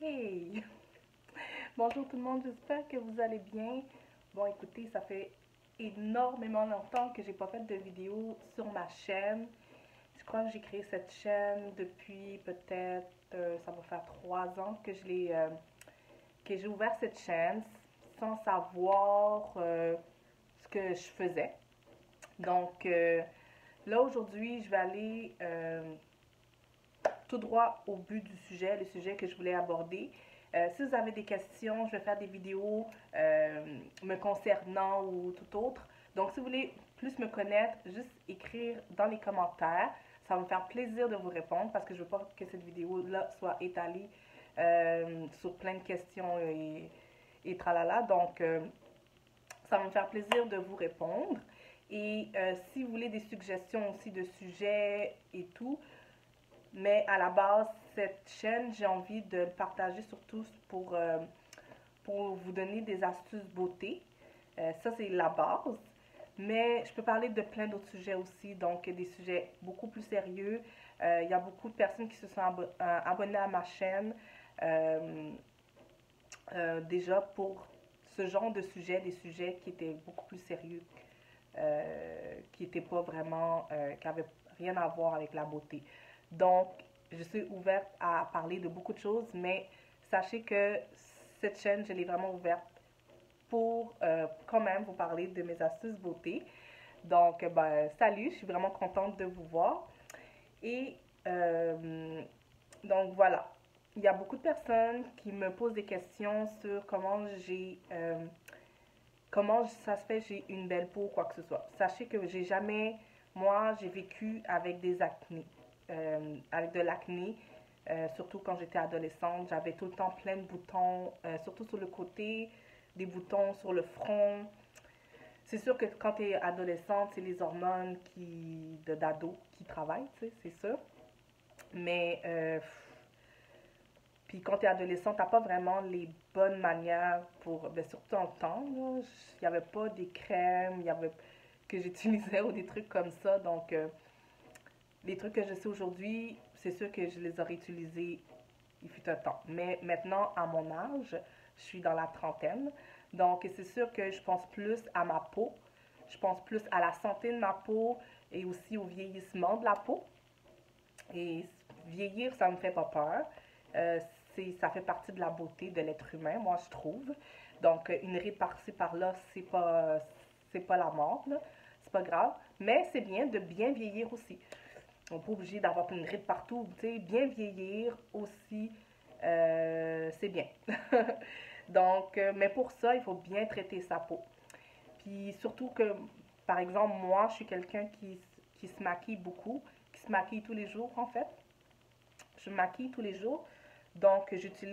Hey! Bonjour tout le monde, j'espère que vous allez bien. Bon, écoutez, ça fait énormément longtemps que j'ai pas fait de vidéo sur ma chaîne. Je crois que j'ai créé cette chaîne depuis peut-être, ça va faire 3 ans que que j'ai ouvert cette chaîne sans savoir ce que je faisais. Donc là aujourd'hui, je vais aller tout droit au but du sujet, le sujet que je voulais aborder. Si vous avez des questions, je vais faire des vidéos me concernant ou tout autre. Donc, si vous voulez plus me connaître, juste écrire dans les commentaires. Ça va me faire plaisir de vous répondre parce que je veux pas que cette vidéo-là soit étalée sur plein de questions et tralala. Donc, ça va me faire plaisir de vous répondre. Et si vous voulez des suggestions aussi de sujets et tout, mais à la base, cette chaîne, j'ai envie de le partager surtout pour vous donner des astuces beauté. Ça, c'est la base. Mais je peux parler de plein d'autres sujets aussi, donc des sujets beaucoup plus sérieux. Il y a beaucoup de personnes qui se sont abonnées à ma chaîne déjà pour ce genre de sujet, des sujets qui étaient beaucoup plus sérieux, qui n'étaient pas vraiment, qui n'avaient rien à voir avec la beauté. Donc, je suis ouverte à parler de beaucoup de choses, mais sachez que cette chaîne, je l'ai vraiment ouverte pour quand même vous parler de mes astuces beauté. Donc, ben, salut, je suis vraiment contente de vous voir. Et donc, voilà. Il y a beaucoup de personnes qui me posent des questions sur comment ça se fait j'ai une belle peau ou quoi que ce soit. Sachez que moi, j'ai vécu avec des acnés, avec de l'acné, surtout quand j'étais adolescente. J'avais tout le temps plein de boutons, surtout sur le côté, des boutons sur le front. C'est sûr que quand tu es adolescente, c'est les hormones d'ado qui travaillent, tu sais, c'est sûr. Mais puis quand tu es adolescent, tu n'as pas vraiment les bonnes manières pour, ben, surtout en temps, il n'y avait pas des crèmes, que j'utilisais ou des trucs comme ça. Donc, les trucs que je sais aujourd'hui, c'est sûr que je les aurais utilisés il fut un temps. Mais maintenant, à mon âge, je suis dans la trentaine. Donc, c'est sûr que je pense plus à ma peau. Je pense plus à la santé de ma peau et aussi au vieillissement de la peau. Et vieillir, ça me fait pas peur. Euh, Ça fait partie de la beauté de l'être humain, moi, je trouve. Donc, une ride par-ci, par-là, c'est pas la mort, là. C'est pas grave. Mais c'est bien de bien vieillir aussi. On n'est pas obligé d'avoir une ride partout. Tu sais, bien vieillir aussi, c'est bien. Donc, mais pour ça, il faut bien traiter sa peau. Puis surtout que, par exemple, moi, je suis quelqu'un qui se maquille beaucoup, qui se maquille tous les jours, en fait. Je me maquille tous les jours. Donc,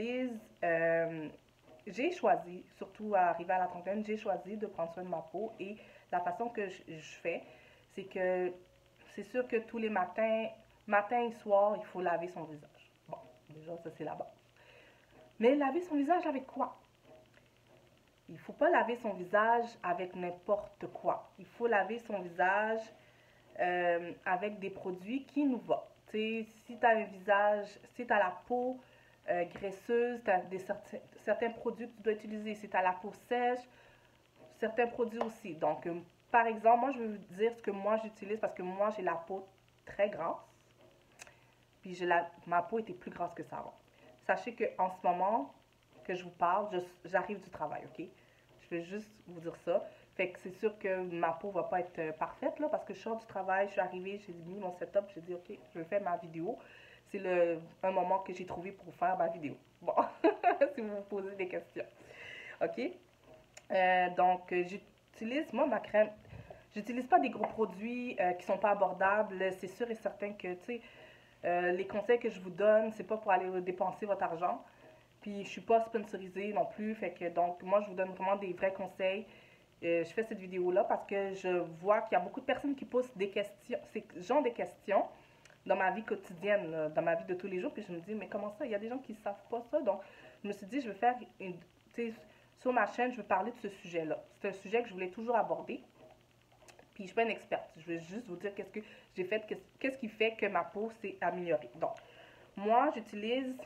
j'ai choisi, surtout à arriver à la trentaine, j'ai choisi de prendre soin de ma peau. Et la façon que je fais, c'est que c'est sûr que tous les matins, matin et soir, il faut laver son visage. Bon, déjà, ça, c'est la base. Mais laver son visage avec quoi? Il ne faut pas laver son visage avec n'importe quoi. Il faut laver son visage avec des produits qui nous vont. Tu sais, si tu as un visage, si tu as la peau graisseuse, tu as certains produits que tu dois utiliser. Si tu as la peau sèche, certains produits aussi. Donc, par exemple, moi, je vais vous dire ce que moi j'utilise parce que moi, j'ai la peau très grasse. Puis ma peau était plus grasse que ça avant. Sachez qu'en ce moment que je vous parle, j'arrive du travail, ok? Je vais juste vous dire ça. Fait que c'est sûr que ma peau va pas être parfaite, là, parce que je sors du travail, je suis arrivée, j'ai mis mon setup, j'ai dit, ok, je vais faire ma vidéo. C'est un moment que j'ai trouvé pour faire ma vidéo. Bon, si vous vous posez des questions. Ok? Donc, j'utilise, moi, ma crème, j'utilise pas des gros produits qui sont pas abordables. C'est sûr et certain que, tu sais, les conseils que je vous donne, c'est pas pour aller dépenser votre argent. Puis je suis pas sponsorisée non plus, fait que donc moi je vous donne vraiment des vrais conseils. Je fais cette vidéo-là parce que je vois qu'il y a beaucoup de personnes qui posent des questions, ces genre de questions dans ma vie quotidienne, là, dans ma vie de tous les jours. Puis je me dis, mais comment ça? Il y a des gens qui savent pas ça. Donc je me suis dit, je vais faire tu sais, sur ma chaîne, je vais parler de ce sujet-là. C'est un sujet que je voulais toujours aborder. Puis je suis pas une experte. Je vais juste vous dire qu'est-ce que j'ai fait, qu'est-ce qui fait que ma peau s'est améliorée. Donc, moi, j'utilise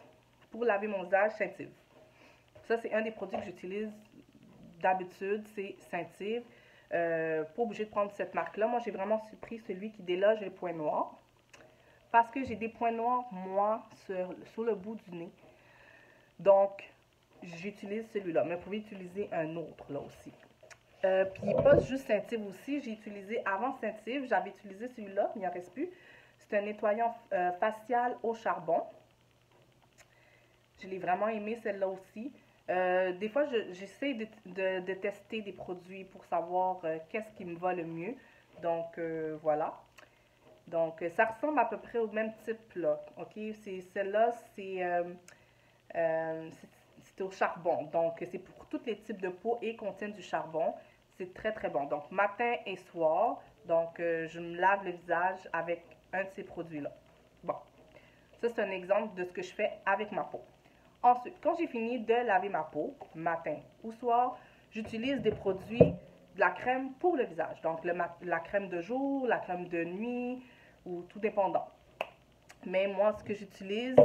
pour laver mon visage, Scentive. Ça, c'est un des produits que j'utilise d'habitude, c'est Scentive. Pas obligé de prendre cette marque-là. Moi, j'ai vraiment pris celui qui déloge les points noirs. Parce que j'ai des points noirs, moi, sur le bout du nez. Donc, j'utilise celui-là. Mais vous pouvez utiliser un autre, là aussi. Puis, pas juste Scentive aussi. J'ai utilisé, avant Scentive, j'avais utilisé celui-là, il n'y en reste plus. C'est un nettoyant facial au charbon. Je l'ai vraiment aimé, celle-là aussi. Des fois, j'essaie de tester des produits pour savoir qu'est-ce qui me va le mieux. Donc, voilà. Donc, ça ressemble à peu près au même type, là. OK? Celle-là, c'est au charbon. Donc, c'est pour tous les types de peau et contient du charbon. C'est très, très bon. Donc, matin et soir. Donc, je me lave le visage avec un de ces produits-là. Bon. Ça, c'est un exemple de ce que je fais avec ma peau. Ensuite, quand j'ai fini de laver ma peau, matin ou soir, j'utilise des produits, de la crème pour le visage. Donc, la crème de jour, la crème de nuit, ou tout dépendant. Mais moi, ce que j'utilise,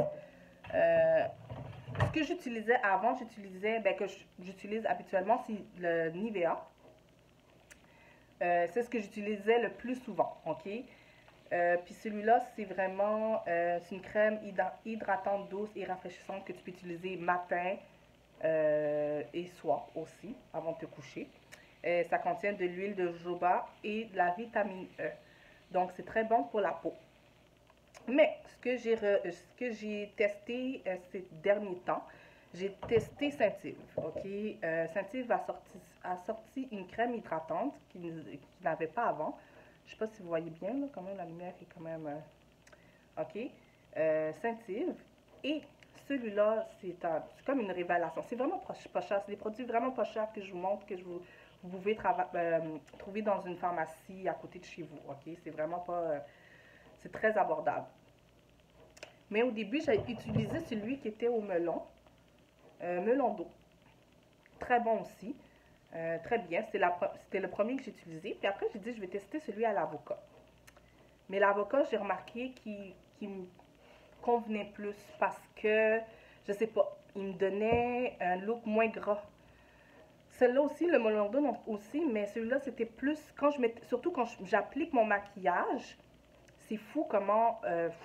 ce que j'utilisais avant, que j'utilise habituellement, c'est le Nivea. C'est ce que j'utilisais le plus souvent, OK? Puis celui-là, c'est vraiment, c'est une crème hydratante, douce et rafraîchissante que tu peux utiliser matin et soir aussi, avant de te coucher. Ça contient de l'huile de jojoba et de la vitamine E. Donc, c'est très bon pour la peau. Mais ce que j'ai testé ces derniers temps, j'ai testé Scentive. OK? Scentive a sorti une crème hydratante qu'il n'avait pas avant. Je ne sais pas si vous voyez bien, là, quand même, la lumière est quand même... OK? Scentive. Et celui-là, c'est comme une révélation. C'est vraiment pas cher. C'est des produits vraiment pas chers que je vous montre, que vous pouvez trouver dans une pharmacie à côté de chez vous. OK? C'est vraiment pas... c'est très abordable. Mais au début, j'ai utilisé celui qui était au melon. Melon d'eau. Très bon aussi. Très bien. C'était le premier que j'ai utilisé. Puis après, j'ai dit, je vais tester celui à l'avocat. Mais l'avocat, j'ai remarqué qu'il me convenait plus parce que, je sais pas, il me donnait un look moins gras. Celui-là aussi, le melon d'eau aussi, mais celui-là, c'était plus, surtout quand j'applique mon maquillage, c'est fou comment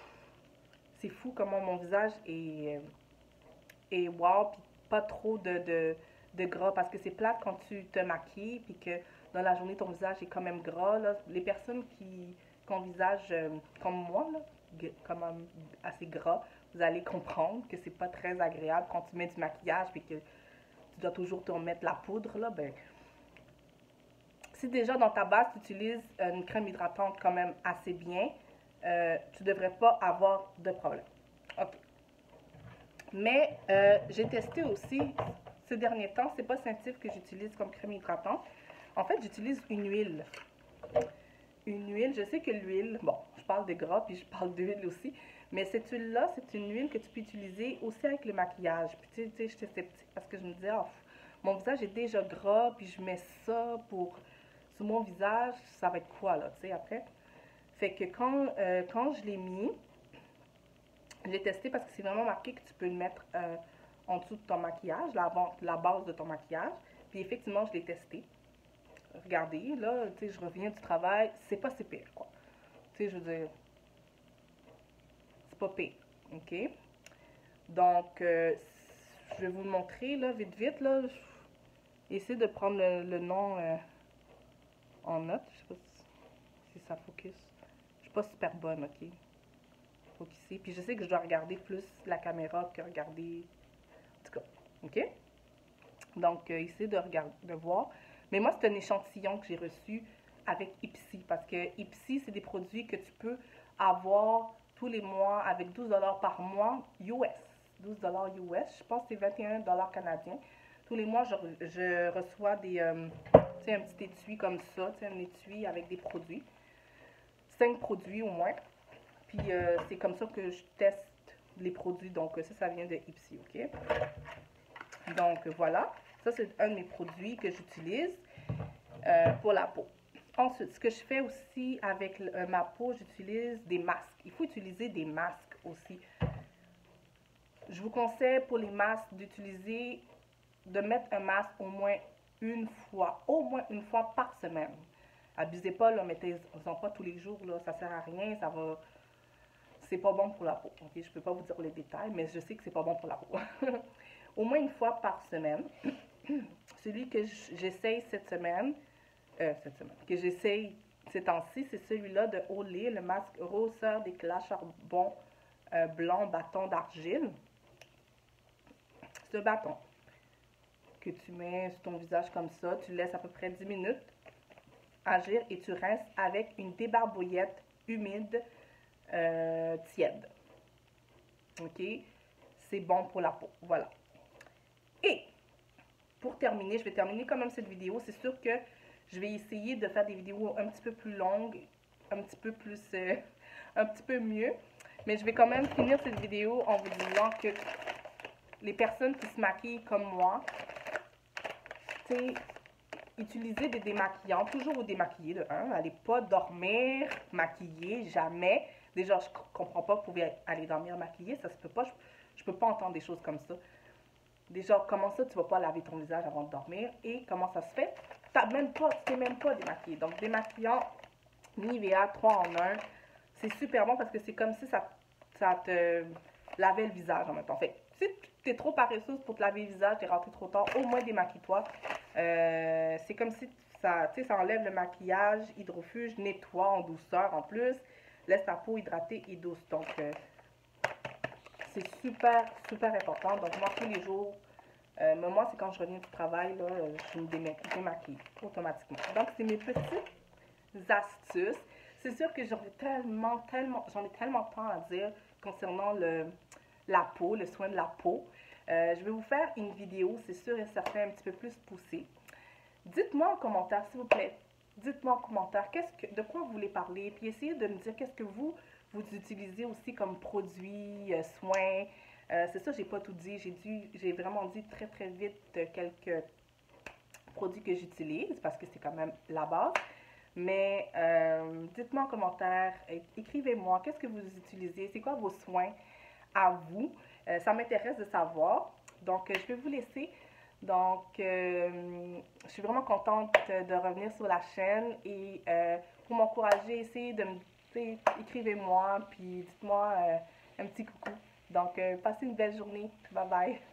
mon visage est wow, puis pas trop de gras, parce que c'est plate quand tu te maquilles, puis que dans la journée, ton visage est quand même gras. Là. Les personnes qui ont un visage comme moi, là, comme assez gras, vous allez comprendre que c'est pas très agréable quand tu mets du maquillage, puis que tu dois toujours te remettre la poudre, là, ben... Si déjà dans ta base, tu utilises une crème hydratante quand même assez bien, tu ne devrais pas avoir de problème. OK. Mais j'ai testé aussi, ces derniers temps, c'est pas Scentive que j'utilise comme crème hydratante. En fait, j'utilise une huile. Une huile, je sais que l'huile, bon, je parle de gras puis je parle d'huile aussi, mais cette huile-là, c'est une huile que tu peux utiliser aussi avec le maquillage. Puis tu sais, j'étais sceptique parce que je me disais, oh, mon visage est déjà gras, puis je mets ça sur mon visage, ça va être quoi là, tu sais, après? Fait que quand je l'ai mis, je l'ai testé parce que c'est vraiment marqué que tu peux le mettre en dessous de ton maquillage, la base de ton maquillage. Puis effectivement, je l'ai testé. Regardez, là, tu sais, je reviens du travail, c'est pas si pire, quoi. Tu sais, je veux dire, c'est pas pire, OK? Donc, je vais vous le montrer, là, vite, vite, là. Essayez de prendre le nom en note. Je sais pas si ça focus. Je suis pas super bonne, OK? Focuser. Puis je sais que je dois regarder plus la caméra que regarder... En tout cas, OK? Donc, essayez de voir. Mais moi, c'est un échantillon que j'ai reçu avec Ipsy. Parce que Ipsy, c'est des produits que tu peux avoir tous les mois avec 12 $ par mois US. 12 $ US. Je pense que c'est 21 $ canadiens. Tous les mois, je reçois tu sais, un petit étui comme ça. Tu sais, un étui avec des produits. 5 produits au moins. Puis, c'est comme ça que je teste les produits. Donc, ça vient de Ipsy, OK? Donc, voilà. Ça, c'est un de mes produits que j'utilise pour la peau. Ensuite, ce que je fais aussi avec ma peau, j'utilise des masques. Il faut utiliser des masques aussi. Je vous conseille pour les masques de mettre un masque au moins une fois par semaine. Abusez pas, là, mettez-en pas tous les jours, là, ça sert à rien, c'est pas bon pour la peau. Ok, je peux pas vous dire les détails, mais je sais que c'est pas bon pour la peau. Au moins une fois par semaine. Celui que j'essaye que j'essaye ces temps-ci, c'est celui-là de Olay, le masque roseur d'éclat charbon blanc bâton d'argile. Ce bâton que tu mets sur ton visage comme ça, tu laisses à peu près 10 minutes agir et tu rinces avec une débarbouillette humide tiède. Ok? C'est bon pour la peau. Voilà. Et pour terminer, je vais terminer quand même cette vidéo. C'est sûr que je vais essayer de faire des vidéos un petit peu plus longues, un petit peu plus, un petit peu mieux. Mais je vais quand même finir cette vidéo en vous disant que les personnes qui se maquillent comme moi, c'est utiliser des démaquillants, toujours vous démaquiller de un. Allez pas dormir maquillé, jamais. Déjà, je comprends pas que vous pouvez aller dormir maquillé, ça se peut pas. Je peux pas entendre des choses comme ça. Déjà, comment ça, tu vas pas laver ton visage avant de dormir? Et comment ça se fait? Tu t'es même pas démaquillé. Donc, démaquillant Nivea 3 en 1, c'est super bon parce que c'est comme si ça te lavait le visage en même temps. Fait si tu es trop paresseuse pour te laver le visage, tu es rentré trop tard, au moins démaquille-toi. C'est comme si ça enlève le maquillage, hydrofuge, nettoie en douceur en plus, laisse ta peau hydratée et douce. Donc, c'est super, super important. Donc, moi, tous les jours, mais moi, c'est quand je reviens du travail, là, je me démaquille automatiquement. Donc, c'est mes petites astuces. C'est sûr que j'en ai tellement de temps à dire concernant la peau, le soin de la peau. Je vais vous faire une vidéo, c'est sûr et certain, un petit peu plus poussée. Dites-moi en commentaire, s'il vous plaît. Dites-moi en commentaire de quoi vous voulez parler. Puis essayez de me dire qu'est-ce que vous utilisez aussi comme produits, soins. C'est ça, j'ai pas tout dit. J'ai vraiment dit très très vite quelques produits que j'utilise parce que c'est quand même la base. Mais dites-moi en commentaire, écrivez-moi, qu'est-ce que vous utilisez, c'est quoi vos soins à vous. Ça m'intéresse de savoir. Donc, je vais vous laisser. Donc, je suis vraiment contente de revenir sur la chaîne et pour m'encourager, essayez de me, écrivez-moi, puis dites-moi un petit coucou. Donc, passez une belle journée. Bye bye.